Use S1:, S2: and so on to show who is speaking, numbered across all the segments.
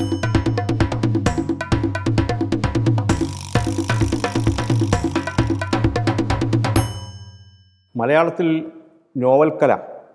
S1: മലയാളത്തിൽ നോവൽ കല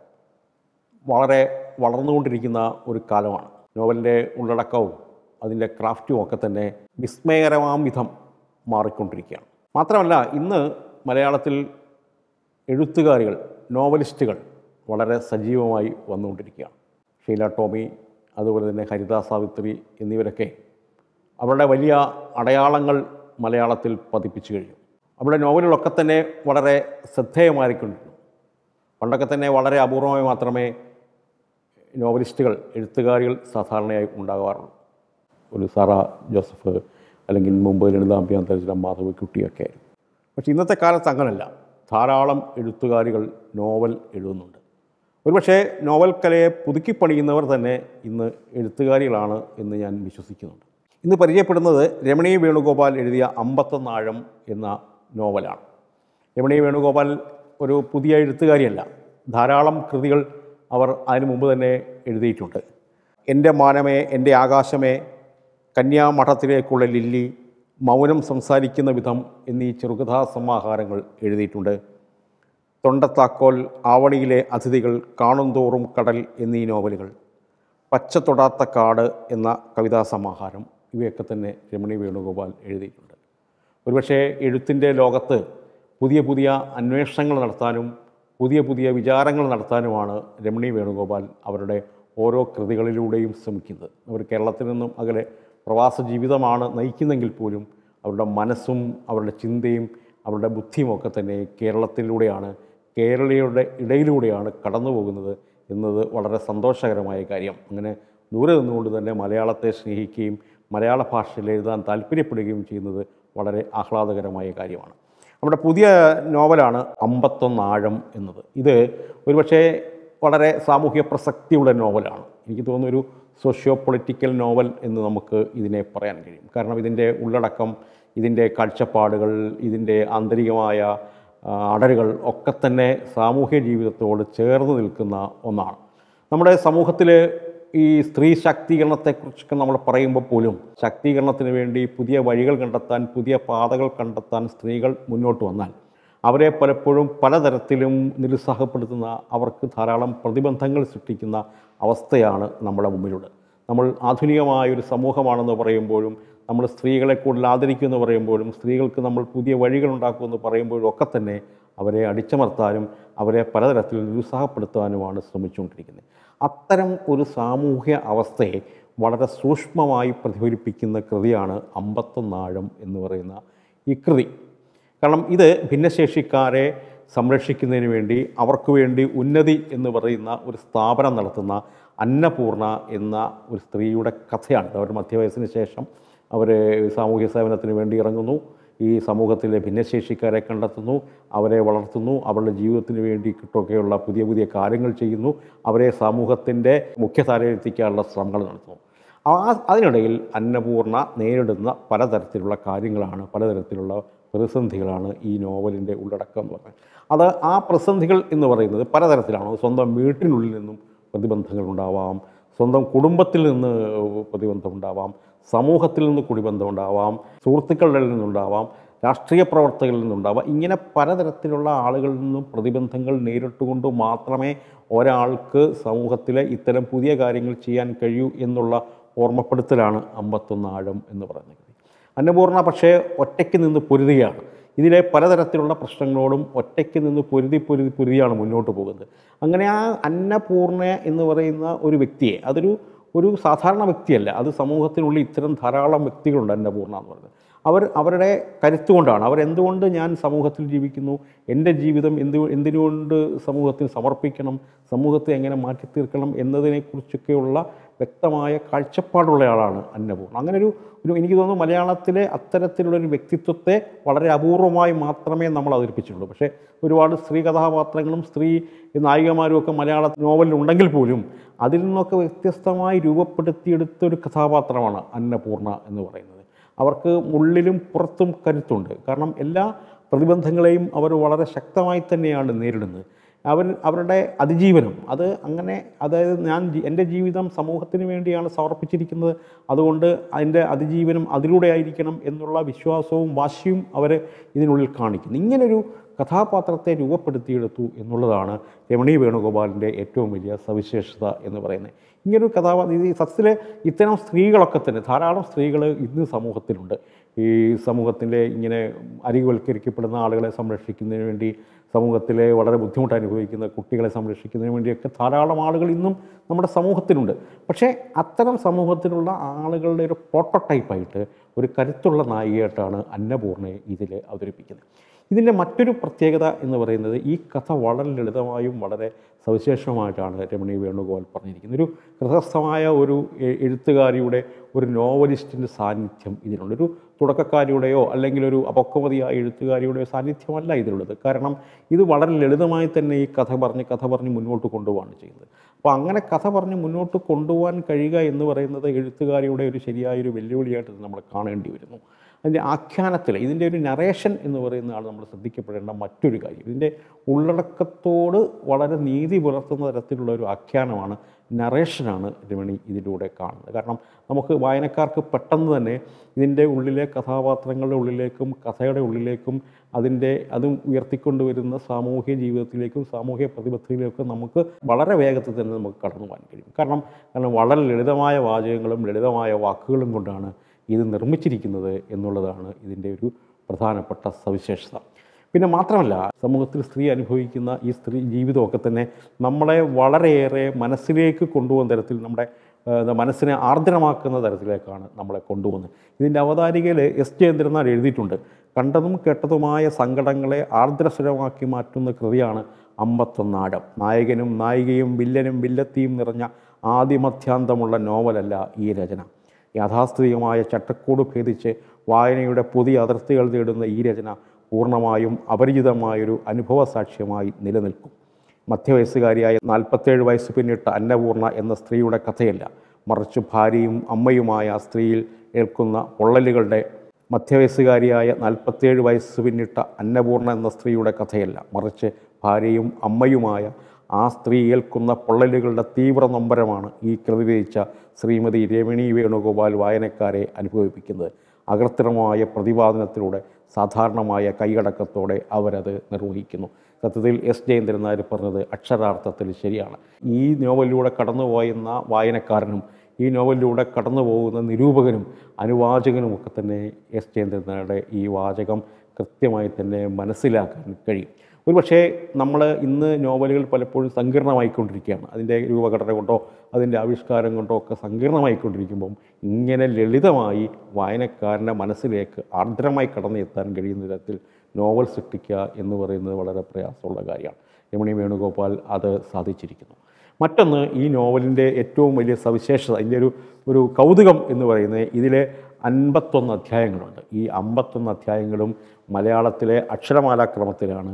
S1: വളരെ വളർന്നുകൊണ്ടിരിക്കുന്ന ഒരു കാലമാണ്. നോവലിൻ്റെ ഉള്ളടക്കവും അതിൻ്റെ ക്രാഫ്റ്റും ഒക്കെ തന്നെ വിസ്മയകരമാം വിധം മാറിക്കൊണ്ടിരിക്കുകയാണ്. മാത്രമല്ല, ഇന്ന് മലയാളത്തിൽ എഴുത്തുകാരികൾ, നോവലിസ്റ്റുകൾ വളരെ സജീവമായി വന്നുകൊണ്ടിരിക്കുകയാണ്. ഷീല ടോമി, അതുപോലെ തന്നെ ഹരിത സാവിത്രി എന്നിവരൊക്കെ അവരുടെ വലിയ അടയാളങ്ങൾ മലയാളത്തിൽ പതിപ്പിച്ചു കഴിഞ്ഞു. അവരുടെ നോവലുകളൊക്കെ തന്നെ വളരെ ശ്രദ്ധേയമായിരിക്കുന്നു. പണ്ടൊക്കെ തന്നെ വളരെ അപൂർവമായി മാത്രമേ നോവലിസ്റ്റുകൾ, എഴുത്തുകാരികൾ സാധാരണയായി ഉണ്ടാകാറുള്ളൂ. ഒരു സാറ ജോസഫ്, അല്ലെങ്കിൽ മുമ്പ് ലളിതാംബിക മാധവിക്കുട്ടിയൊക്കെ. പക്ഷേ ഇന്നത്തെ കാലത്ത് അങ്ങനല്ല. ധാരാളം എഴുത്തുകാരികൾ നോവൽ എഴുതുന്നുണ്ട്. ഒരുപക്ഷെ നോവൽ കലയെ പുതുക്കിപ്പണിയുന്നവർ തന്നെ ഇന്ന് എഴുത്തുകാരികളാണ് എന്ന് ഞാൻ വിശ്വസിക്കുന്നുണ്ട്. ഇന്ന് പരിചയപ്പെടുന്നത് രമണി വേണുഗോപാൽ എഴുതിയ 51 ആഴം എന്ന നോവലാണ്. രമണി വേണുഗോപാൽ ഒരു പുതിയ എഴുത്തുകാരിയല്ല. ധാരാളം കൃതികൾ അവർ അതിനു മുമ്പ് തന്നെ എഴുതിയിട്ടുണ്ട്. എൻ്റെ മാനമേ, എൻ്റെ ആകാശമേ, കന്യാമഠത്തിലേക്കുള്ള ലില്ലി, മൗനം സംസാരിക്കുന്ന വിധം എന്നീ ചെറുകഥാ സമാഹാരങ്ങൾ എഴുതിയിട്ടുണ്ട്. തൊണ്ടത്താക്കോൽ, ആവണിയിലെ അതിഥികൾ, കാണുംതോറും കടൽ എന്നീ നോവലുകൾ, പച്ച തൊടാത്ത കാട് എന്ന കവിതാ സമാഹാരം, ഇവയൊക്കെ തന്നെ രമണി വേണുഗോപാൽ എഴുതിയിട്ടുണ്ട്. ഒരുപക്ഷെ എഴുത്തിൻ്റെ ലോകത്ത് പുതിയ പുതിയ അന്വേഷണങ്ങൾ നടത്താനും പുതിയ പുതിയ വിചാരങ്ങൾ നടത്താനുമാണ് രമണി വേണുഗോപാൽ അവരുടെ ഓരോ കൃതികളിലൂടെയും ശ്രമിക്കുന്നത്. അവർ കേരളത്തിൽ നിന്നും അകലെ പ്രവാസ ജീവിതമാണ് നയിക്കുന്നെങ്കിൽ പോലും അവരുടെ മനസ്സും അവരുടെ ചിന്തയും അവരുടെ ബുദ്ധിയുമൊക്കെ തന്നെ കേരളത്തിലൂടെയാണ്, കേരളീയരുടെ ഇടയിലൂടെയാണ് കടന്നു പോകുന്നത് എന്നത് വളരെ സന്തോഷകരമായ കാര്യം. അങ്ങനെ ദൂരെ നിന്നുകൊണ്ട് തന്നെ മലയാളത്തെ സ്നേഹിക്കുകയും മലയാള ഭാഷയിൽ എഴുതാൻ താല്പര്യപ്പെടുകയും ചെയ്യുന്നത് വളരെ ആഹ്ലാദകരമായ കാര്യമാണ്. നമ്മുടെ പുതിയ നോവലാണ് 51 ആഴം എന്നത്. ഇത് ഒരുപക്ഷെ വളരെ സാമൂഹ്യ പ്രസക്തിയുള്ള നോവലാണ്. എനിക്ക് തോന്നുന്നു ഒരു സോഷ്യോ പൊളിറ്റിക്കൽ നോവൽ എന്ന് നമുക്ക് ഇതിനെ പറയാൻ കഴിയും. കാരണം ഇതിൻ്റെ ഉള്ളടക്കം, ഇതിൻ്റെ കാഴ്ചപ്പാടുകൾ, ഇതിൻ്റെ ആന്തരികമായ അടരുകൾ ഒക്കെ തന്നെ സാമൂഹ്യ ജീവിതത്തോട് ചേർന്ന് നിൽക്കുന്ന ഒന്നാണ്. നമ്മുടെ സമൂഹത്തിൽ ഈ സ്ത്രീ ശാക്തീകരണത്തെക്കുറിച്ചൊക്കെ നമ്മൾ പറയുമ്പോൾ പോലും ശാക്തീകരണത്തിന് വേണ്ടി പുതിയ വഴികൾ കണ്ടെത്താൻ, പുതിയ പാതകൾ കണ്ടെത്താൻ സ്ത്രീകൾ മുന്നോട്ട് വന്നാൽ അവരെ പലപ്പോഴും പലതരത്തിലും നിരുത്സാഹപ്പെടുത്തുന്ന, അവർക്ക് ധാരാളം പ്രതിബന്ധങ്ങൾ സൃഷ്ടിക്കുന്ന അവസ്ഥയാണ് നമ്മുടെ മുമ്പിലുള്ളത്. നമ്മൾ ആധുനികമായൊരു സമൂഹമാണെന്ന് പറയുമ്പോഴും, നമ്മൾ സ്ത്രീകളെ കൂടുതൽ ആദരിക്കുമെന്ന് പറയുമ്പോഴും, സ്ത്രീകൾക്ക് നമ്മൾ പുതിയ വഴികൾ ഉണ്ടാക്കുമെന്ന് പറയുമ്പോഴും ഒക്കെ തന്നെ അവരെ അടിച്ചമർത്താനും അവരെ പലതരത്തിൽ നിരുത്സാഹപ്പെടുത്താനുമാണ് ശ്രമിച്ചുകൊണ്ടിരിക്കുന്നത്. അത്തരം ഒരു സാമൂഹ്യ അവസ്ഥയെ വളരെ സൂക്ഷ്മമായി പ്രതിഫലിപ്പിക്കുന്ന കൃതിയാണ് 51 ആഴം എന്ന് പറയുന്ന ഈ കൃതി. കാരണം ഇത് ഭിന്നശേഷിക്കാരെ സംരക്ഷിക്കുന്നതിന് വേണ്ടി, അവർക്ക് വേണ്ടി ഉന്നതി എന്ന് പറയുന്ന ഒരു സ്ഥാപനം നടത്തുന്ന അന്നപൂർണ എന്ന ഒരു സ്ത്രീയുടെ കഥയാണ്. അവർ മധ്യവയസ്സിന് ശേഷം അവർ സാമൂഹ്യ സേവനത്തിന് വേണ്ടി ഇറങ്ങുന്നു. ഈ സമൂഹത്തിലെ ഭിന്നശേഷിക്കാരെ കണ്ടെത്തുന്നു, അവരെ വളർത്തുന്നു, അവരുടെ ജീവിതത്തിന് വേണ്ടി കിട്ടൊക്കെയുള്ള പുതിയ പുതിയ കാര്യങ്ങൾ ചെയ്യുന്നു, അവരെ സമൂഹത്തിൻ്റെ മുഖ്യധാരയിലെത്തിക്കാനുള്ള ശ്രമങ്ങൾ നടത്തുന്നു. അതിനിടയിൽ അന്നപൂർണ നേരിടുന്ന പലതരത്തിലുള്ള കാര്യങ്ങളാണ്, പലതരത്തിലുള്ള പ്രതിസന്ധികളാണ് ഈ നോവലിൻ്റെ ഉള്ളടക്കം എന്ന് പറയുന്നത്. ആ പ്രതിസന്ധികൾ എന്ന് പറയുന്നത് പലതരത്തിലാണ്. സ്വന്തം വീട്ടിനുള്ളിൽ നിന്നും പ്രതിബന്ധങ്ങൾ ഉണ്ടാവാം, സ്വന്തം കുടുംബത്തിൽ നിന്ന് പ്രതിബന്ധം ഉണ്ടാവാം, സമൂഹത്തിൽ നിന്ന് കുടിബന്ധം ഉണ്ടാവാം, സുഹൃത്തുക്കളിൽ നിന്നുണ്ടാവാം, രാഷ്ട്രീയ പ്രവർത്തകരിൽ നിന്നുണ്ടാവാം. ഇങ്ങനെ പലതരത്തിലുള്ള ആളുകളിൽ നിന്നും പ്രതിബന്ധങ്ങൾ നേരിട്ടുകൊണ്ട് മാത്രമേ ഒരാൾക്ക് സമൂഹത്തിലെ ഇത്തരം പുതിയ കാര്യങ്ങൾ ചെയ്യാൻ കഴിയൂ എന്നുള്ള ഓർമ്മപ്പെടുത്തലാണ് 51 ആഴം എന്ന് പറയുന്നത്. അന്നപൂർണ പക്ഷേ ഒറ്റയ്ക്ക് നിന്ന് പൊരുതുകയാണ്. ഇതിലെ പലതരത്തിലുള്ള പ്രശ്നങ്ങളോടും ഒറ്റയ്ക്ക് നിന്ന് പൊരുതിയാണ് മുന്നോട്ട് പോകുന്നത്. അങ്ങനെ ആ അന്നപൂർണ എന്ന് പറയുന്ന ഒരു വ്യക്തിയെ, ഒരു സാധാരണ വ്യക്തിയല്ല, അത് സമൂഹത്തിനുള്ളിൽ ഇത്തരം ധാരാളം വ്യക്തികളുണ്ട്. അന്നപൂർണ എന്ന് പറയുന്നത് അവരുടെ കരുത്തുകൊണ്ടാണ്. അവരെന്തുകൊണ്ട് ഞാൻ സമൂഹത്തിൽ ജീവിക്കുന്നു, എൻ്റെ ജീവിതം എന്തിനുകൊണ്ട് സമൂഹത്തിന് സമർപ്പിക്കണം, സമൂഹത്തെ എങ്ങനെ മാറ്റിത്തീർക്കണം എന്നതിനെക്കുറിച്ചൊക്കെയുള്ള വ്യക്തമായ കാഴ്ചപ്പാടുള്ള ആളാണ് അന്നപൂർണ. അങ്ങനെ ഒരു എനിക്ക് തോന്നുന്നു മലയാളത്തിലെ അത്തരത്തിലുള്ളൊരു വ്യക്തിത്വത്തെ വളരെ അപൂർവമായി മാത്രമേ നമ്മൾ അവതരിപ്പിച്ചിട്ടുള്ളൂ. പക്ഷേ ഒരുപാട് സ്ത്രീ കഥാപാത്രങ്ങളും സ്ത്രീ നായികമാരും ഒക്കെ മലയാള നോവലിൽ ഉണ്ടെങ്കിൽ പോലും അതിൽ നിന്നൊക്കെ വ്യത്യസ്തമായി രൂപപ്പെടുത്തിയെടുത്തൊരു കഥാപാത്രമാണ് അന്നപൂർണ എന്ന് പറയുന്നത്. അവർക്ക് ഉള്ളിലും പുറത്തും കരുത്തുണ്ട്. കാരണം എല്ലാ പ്രതിബന്ധങ്ങളെയും അവർ വളരെ ശക്തമായി തന്നെയാണ് നേരിടുന്നത്. അവരുടെ അതിജീവനം അത് അങ്ങനെ, അതായത് എൻ്റെ ജീവിതം സമൂഹത്തിന് വേണ്ടിയാണ് സമർപ്പിച്ചിരിക്കുന്നത്, അതുകൊണ്ട് അതിൻ്റെ അതിജീവനം അതിലൂടെ ആയിരിക്കണം എന്നുള്ള വിശ്വാസവും വാശിയും അവർ ഇതിനുള്ളിൽ കാണിക്കുന്നു. ഇങ്ങനൊരു കഥാപാത്രത്തെ രൂപപ്പെടുത്തിയെടുത്തു എന്നുള്ളതാണ് രമണി വേണുഗോപാലിൻ്റെ ഏറ്റവും വലിയ സവിശേഷത എന്ന് പറയുന്നത്. ഇങ്ങനൊരു ഈ സത്യത്തിൽ ഇത്തരം സ്ത്രീകളൊക്കെ തന്നെ ധാരാളം സ്ത്രീകൾ ഇന്ന് സമൂഹത്തിലുണ്ട്. ഈ സമൂഹത്തിൻ്റെ ഇങ്ങനെ അരികുവൽക്കരിക്കപ്പെടുന്ന ആളുകളെ സംരക്ഷിക്കുന്നതിന് വേണ്ടി, സമൂഹത്തിലെ വളരെ ബുദ്ധിമുട്ട് അനുഭവിക്കുന്ന കുട്ടികളെ സംരക്ഷിക്കുന്നതിന് വേണ്ടിയൊക്കെ ധാരാളം ആളുകൾ ഇന്നും നമ്മുടെ സമൂഹത്തിലുണ്ട്. പക്ഷേ അത്തരം സമൂഹത്തിലുള്ള ആളുകളുടെ ഒരു പ്രോട്ടോടൈപ്പായിട്ട് ഒരു കരുത്തുള്ള നായികയായിട്ടാണ് അന്നപൂർണയെ ഇതിൽ അവതരിപ്പിക്കുന്നത്. ഇതിൻ്റെ മറ്റൊരു പ്രത്യേകത എന്ന് പറയുന്നത് ഈ കഥ വളരെ ലളിതമായും വളരെ സവിശേഷമായിട്ടാണ് രമണി വേണുഗോപാൽ പറഞ്ഞിരിക്കുന്നത്. ഒരു പ്രശസ്തമായ ഒരു എഴുത്തുകാരിയുടെ, ഒരു നോവലിസ്റ്റിൻ്റെ സാന്നിധ്യം ഇതിനുണ്ട്. ഒരു തുടക്കക്കാരിയുടെയോ അല്ലെങ്കിൽ ഒരു അപക്വമതിയായ എഴുത്തുകാരിയുടെയോ സാന്നിധ്യമല്ല ഇതിലുള്ളത്. കാരണം ഇത് വളരെ ലളിതമായി തന്നെ ഈ കഥ പറഞ്ഞ് മുന്നോട്ട് കൊണ്ടുപോവാണ് ചെയ്യുന്നത്. അപ്പോൾ അങ്ങനെ കഥ പറഞ്ഞ് മുന്നോട്ട് കൊണ്ടുപോകാൻ കഴിയുക എന്ന് പറയുന്നത് എഴുത്തുകാരിയുടെ ഒരു ശരിയായൊരു വെല്ലുവിളിയായിട്ട് നമ്മൾ കാണേണ്ടി വരുന്നു. അതിൻ്റെ ആഖ്യാനത്തിൽ ഇതിൻ്റെ ഒരു നറേഷൻ എന്ന് പറയുന്നതാണ് നമ്മൾ ശ്രദ്ധിക്കപ്പെടേണ്ട മറ്റൊരു കാര്യം. ഇതിൻ്റെ ഉള്ളടക്കത്തോട് വളരെ നീതി പുലർത്തുന്ന തരത്തിലുള്ള ഒരു ആഖ്യാനമാണ്, നറേഷനാണ് രമണി ഇതിലൂടെ കാണുന്നത്. കാരണം നമുക്ക് വായനക്കാർക്ക് പെട്ടെന്ന് തന്നെ ഇതിൻ്റെ ഉള്ളിലെ കഥാപാത്രങ്ങളുടെ ഉള്ളിലേക്കും കഥയുടെ ഉള്ളിലേക്കും അതും ഉയർത്തിക്കൊണ്ടുവരുന്ന സാമൂഹ്യ ജീവിതത്തിലേക്കും സാമൂഹ്യ പ്രതിബദ്ധതയിലേക്കും നമുക്ക് വളരെ വേഗത്തിൽ തന്നെ നമുക്ക് കടന്നു പോകാൻ കഴിയും. കാരണം വളരെ ലളിതമായ വാചകങ്ങളും ലളിതമായ വാക്കുകളും കൊണ്ടാണ് ഇത് നിർമ്മിച്ചിരിക്കുന്നത് എന്നുള്ളതാണ് ഇതിൻ്റെ ഒരു പ്രധാനപ്പെട്ട സവിശേഷത. പിന്നെ മാത്രമല്ല, സമൂഹത്തിൽ സ്ത്രീ അനുഭവിക്കുന്ന ഈ സ്ത്രീ ജീവിതമൊക്കെ തന്നെ നമ്മളെ വളരെയേറെ മനസ്സിലേക്ക് കൊണ്ടുപോകുന്ന തരത്തിൽ, നമ്മുടെ മനസ്സിനെ ആർദ്രമാക്കുന്ന തരത്തിലേക്കാണ് നമ്മളെ കൊണ്ടുപോകുന്നത്. ഇതിൻ്റെ അവതാരികയിൽ എസ് ജയേന്ദ്രനാഥ് എഴുതിയിട്ടുണ്ട്, കണ്ടതും കേട്ടതുമായ സങ്കടങ്ങളെ ആർദ്രസ്വരമാക്കി മാറ്റുന്ന കൃതിയാണ് അമ്പത്തൊന്നാഴം. നായകനും നായികയും വില്ലനും വില്ലത്തിയും നിറഞ്ഞ ആദിമധ്യാന്തമുള്ള നോവലല്ല ഈ രചന. യാഥാസ്ഥിതികമായ ചട്ടക്കൂട് ഭേദിച്ച് വായനയുടെ പുതിയ അതിർത്തികൾ തേടുന്ന ഈ രചന പൂർണ്ണമായും അപരിചിതമായൊരു അനുഭവ സാക്ഷ്യമായി നിലനിൽക്കും. മധ്യവയസ്സുകാരിയായ 47 വയസ്സ് പിന്നിട്ട അന്നപൂർണ എന്ന സ്ത്രീയുടെ കഥയല്ല, മറിച്ച് ഭാര്യയും അമ്മയുമായ ആ സ്ത്രീയിൽ ഏൽക്കുന്ന പൊള്ളലുകളുടെ മധ്യവയസ്സുകാരിയായ 47 വയസ്സ് പിന്നിട്ട അന്നപൂർണ എന്ന സ്ത്രീയുടെ കഥയല്ല, മറിച്ച് ഭാര്യയും അമ്മയുമായ ആ സ്ത്രീ ഏൽക്കുന്ന പൊള്ളലുകളുടെ തീവ്ര നൊമ്പരമാണ് ഈ കൃതി രചിച്ച ശ്രീമതി രമണി വേണുഗോപാൽ വായനക്കാരെ അനുഭവിപ്പിക്കുന്നത്. അകൃത്രിമമായ പ്രതിപാദനത്തിലൂടെ സാധാരണമായ കൈയടക്കത്തോടെ അവരത് നിർവഹിക്കുന്നു. സത്യത്തിൽ എസ് ജയേന്ദ്രനാഥ് പറഞ്ഞത് അക്ഷരാർത്ഥത്തിൽ ശരിയാണ്. ഈ നോവലിലൂടെ കടന്നുപോയുന്ന വായനക്കാരനും ഈ നോവലിലൂടെ കടന്നു പോകുന്ന നിരൂപകനും അനുവാചകനും ഒക്കെ തന്നെ എസ് ജയേന്ദ്രനാഥുടെ ഈ വാചകം കൃത്യമായി തന്നെ മനസ്സിലാക്കാൻ കഴിയും. ഒരുപക്ഷേ നമ്മൾ ഇന്ന് നോവലുകൾ പലപ്പോഴും സങ്കീർണമായിക്കൊണ്ടിരിക്കുകയാണ്. അതിൻ്റെ രൂപഘടന കൊണ്ടോ അതിൻ്റെ ആവിഷ്കാരം കൊണ്ടോ ഒക്കെ സങ്കീർണമായിക്കൊണ്ടിരിക്കുമ്പം ഇങ്ങനെ ലളിതമായി വായനക്കാരൻ്റെ മനസ്സിലേക്ക് ആർദ്രമായി കടന്നെത്താൻ കഴിയുന്ന വിധത്തിൽ നോവൽ സൃഷ്ടിക്കുക എന്ന് പറയുന്നത് വളരെ പ്രയാസമുള്ള കാര്യമാണ്. രമണി വേണുഗോപാൽ അത് സാധിച്ചിരിക്കുന്നു. മറ്റൊന്ന്, ഈ നോവലിൻ്റെ ഏറ്റവും വലിയ സവിശേഷത, അതിൻ്റെ ഒരു കൗതുകം എന്ന് പറയുന്നത് ഇതിലെ 51 അധ്യായങ്ങളുണ്ട്. ഈ 51 അധ്യായങ്ങളും മലയാളത്തിലെ അക്ഷരമാലാക്രമത്തിലാണ്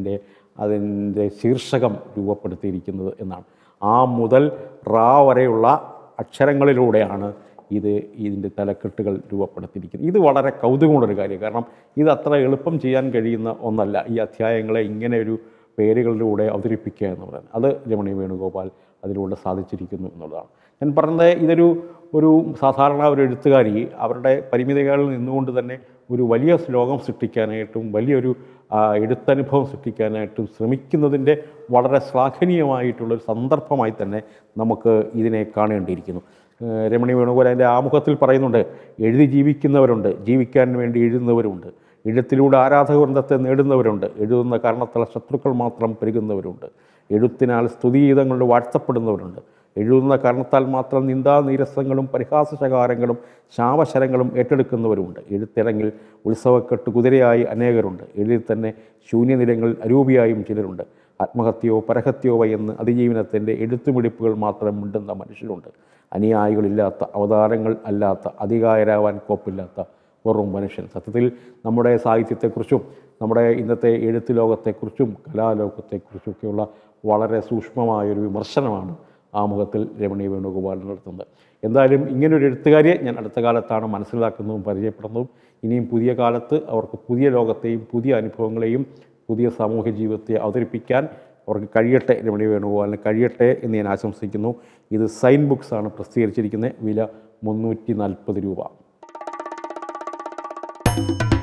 S1: അതിൻ്റെ ശീർഷകം രൂപപ്പെടുത്തിയിരിക്കുന്നത് എന്നാണ്. ആ മുതൽ റാ വരെയുള്ള അക്ഷരങ്ങളിലൂടെയാണ് ഇതിൻ്റെ തലക്കെട്ടുകൾ രൂപപ്പെടുത്തിയിരിക്കുന്നത്. ഇത് വളരെ കൗതുകമുള്ളൊരു കാര്യം. കാരണം ഇത് അത്ര എളുപ്പം ചെയ്യാൻ കഴിയുന്ന ഒന്നല്ല, ഈ അധ്യായങ്ങളെ ഇങ്ങനെ ഒരു പേരുകളിലൂടെ അവതരിപ്പിക്കുക എന്ന് പറയുന്നത്. അത് രമണി വേണുഗോപാൽ അതിലൂടെ സാധിച്ചിരിക്കുന്നു എന്നുള്ളതാണ്. ഞാൻ പറഞ്ഞത്, ഒരു സാധാരണ ഒരു എഴുത്തുകാരി അവരുടെ പരിമിതികളിൽ നിന്നുകൊണ്ട് തന്നെ ഒരു വലിയ ശ്ലോകം സൃഷ്ടിക്കാനായിട്ടും വലിയൊരു എഴുത്തനുഭവം സൃഷ്ടിക്കാനായിട്ടും ശ്രമിക്കുന്നതിൻ്റെ വളരെ ശ്ലാഘനീയമായിട്ടുള്ളൊരു സന്ദർഭമായി തന്നെ നമുക്ക് ഇതിനെ കാണേണ്ടിയിരിക്കുന്നു. രമണി വേണുഗോപാൽ അതിൻ്റെ ആമുഖത്തിൽ പറയുന്നുണ്ട്, എഴുതി ജീവിക്കുന്നവരുണ്ട്, ജീവിക്കാൻ വേണ്ടി എഴുതുന്നവരുണ്ട്, എഴുത്തിലൂടെ ആരാധകവൃന്ദത്തെ നേടുന്നവരുണ്ട്, എഴുതുന്ന കാരണത്താൽ ശത്രുക്കൾ മാത്രം പെരുകുന്നവരുണ്ട്, എഴുത്തിനാൽ സ്തുതിഗീതങ്ങളുടെ വാഴ്ത്തപ്പെടുന്നവരുണ്ട്, എഴുതുന്ന കാരണത്താൽ മാത്രം നിന്ദാനീരസങ്ങളും പരിഹാസശകാരങ്ങളും ശാപശരങ്ങളും ഏറ്റെടുക്കുന്നവരുമുണ്ട്, എഴുത്തിറങ്ങിൽ ഉത്സവക്കെട്ട് കുതിരയായി അനേകരുണ്ട്, എഴുതി തന്നെ ശൂന്യനിലങ്ങളിൽ അരൂപിയായും ചിലരുണ്ട്, ആത്മഹത്യയോ പരഹത്യയോ എന്ന് അതിജീവനത്തിൻ്റെ എഴുത്തുമിടിപ്പുകൾ മാത്രം മിണ്ടുന്ന മനുഷ്യരുണ്ട്, അനുയായികളില്ലാത്ത അവതാരങ്ങൾ അല്ലാത്ത അധികാരാവാൻ കോപ്പില്ലാത്ത വെറും മനുഷ്യൻ. സത്യത്തിൽ നമ്മുടെ സാഹിത്യത്തെക്കുറിച്ചും നമ്മുടെ ഇന്നത്തെ എഴുത്ത് ലോകത്തെക്കുറിച്ചും കലാലോകത്തെക്കുറിച്ചൊക്കെയുള്ള വളരെ സൂക്ഷ്മമായൊരു വിമർശനമാണ് ആമുഖത്തിൽ രമണി വേണുഗോപാൽ നടത്തുന്നത്. എന്തായാലും ഇങ്ങനൊരു എഴുത്തുകാരിയെ ഞാൻ അടുത്ത കാലത്താണ് മനസ്സിലാക്കുന്നതും പരിചയപ്പെടുന്നതും. ഇനിയും പുതിയ കാലത്ത് അവർക്ക് പുതിയ ലോകത്തെയും പുതിയ അനുഭവങ്ങളെയും പുതിയ സാമൂഹ്യ ജീവിതത്തെ അവതരിപ്പിക്കാൻ അവർക്ക് കഴിയട്ടെ രമണി വേണുഗോപാലിന് കഴിയട്ടെ എന്ന് ഞാൻ ആശംസിക്കുന്നു. ഇത് സൈൻ ബുക്സാണ് പ്രസിദ്ധീകരിച്ചിരിക്കുന്നത്. വില 340 രൂപ.